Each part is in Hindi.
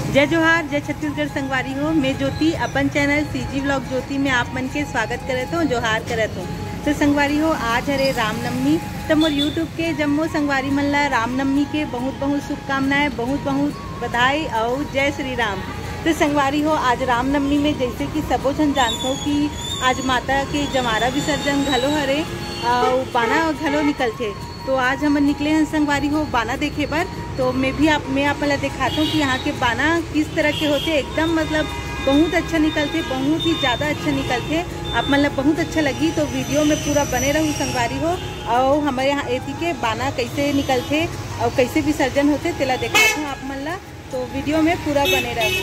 जय जोहार, जय छत्तीसगढ़ संगवारी हो। मैं ज्योति अपन चैनल सीजी व्लॉग ज्योति में आप मन के स्वागत करत हूँ, जोहार करत हूँ। तो संगवारी हो, आज हरे रामनवमी। तो मोर यूट्यूब के जम्मो संगवारी मन ला रामनवमी के बहुत बहुत शुभकामनाएं, बहुत बहुत बधाई और जय श्री राम। तो संगवारी हो, आज रामनवमी में जैसे कि सबो जन जानते हो कि आज माता के जमारा विसर्जन घलो हरे और बाना घलो निकलते। तो आज हम निकले हैं संगवारी हो बाना देखे बर। तो मैं आप ला दिखाता हूँ कि यहाँ के बाना किस तरह के होते। एकदम मतलब बहुत अच्छा निकलते, बहुत ही ज़्यादा अच्छा निकलते। आप मतलब बहुत अच्छा लगी तो वीडियो में पूरा बने रहूँ संगवारी हो। और हमारे यहाँ एती के बाना कैसे निकलते और कैसे विसर्जन होते तेला दिखाता हूँ आप मन ला। तो वीडियो में पूरा बने रहूँ।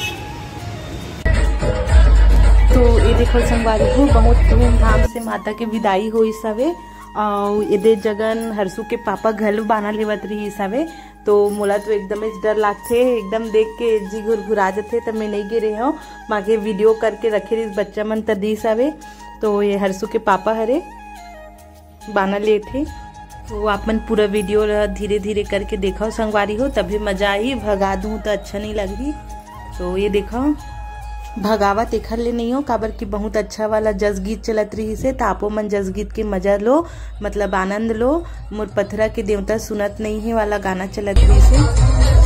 तो ये देखो संगवारी हो, बहुत धूमधाम से माता के विदाई हुई सवे और ये जगन हरसू के पापा घलो बाना लेवत रही सवे। तो मोला तो एकदम डर लागथे, एकदम देख के जी घुरा जाते। तो मैं नहीं गिरे हूँ, मागे वीडियो करके रखे रही बच्चा मन तदी सवे। तो ये हरसू के पापा हरे बाना ले थे। तो आप मन पूरा वीडियो धीरे धीरे करके देखो संगवारी हो, तभी मजा आई। भगा दूँ तो अच्छा नहीं लगी। तो ये देखो भगावत एखर ले नहीं हो, काबर की बहुत अच्छा वाला जस गीत चलत रही से। तापो मन जस गीत के मजा लो, मतलब आनंद लो। मोर पथरा के देवता सुनत नहीं है वाला गाना चलत रही से।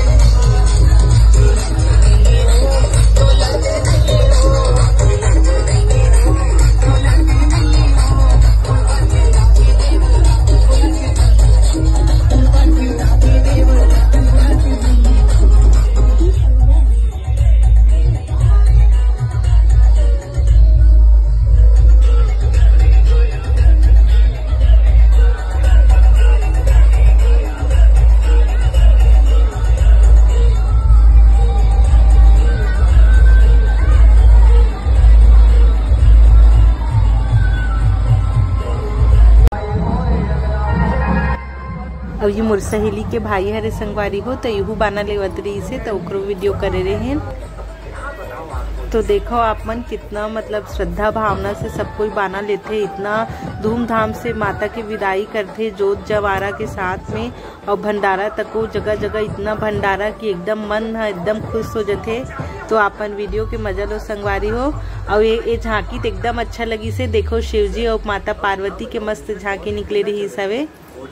और ये मोर सहेली के भाई हरे संगवारी हो, तो यहू बाना लेवत रही से। तो ओकरो वीडियो करे रहे हैं। तो देखो आप मन कितना मतलब श्रद्धा भावना से सब कोई बाना लेते, इतना धूमधाम से माता की विदाई करते जोत जवारा के साथ में। और भंडारा तको जगह जगह इतना भंडारा कि एकदम मन एकदम खुश हो जाते। तो आपन वीडियो के मजा लो संगवारी हो। और ये झांकी तो एकदम अच्छा लगी से। देखो शिवजी और माता पार्वती के मस्त झांकी निकले रही सवे।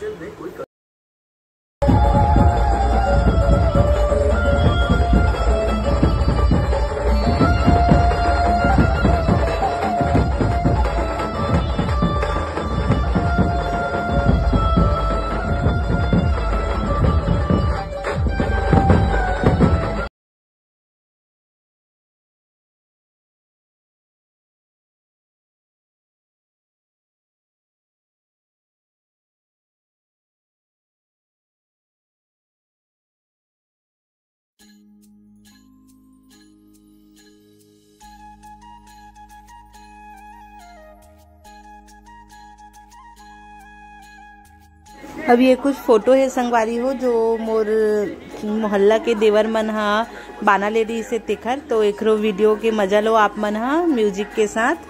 अब ये कुछ फोटो है संगवारी हो जो मोर मोहल्ला के देवर मन हा बाना ले रही से तेखर। तो एकरो वीडियो के मजा लो आप मन हा म्यूजिक के साथ।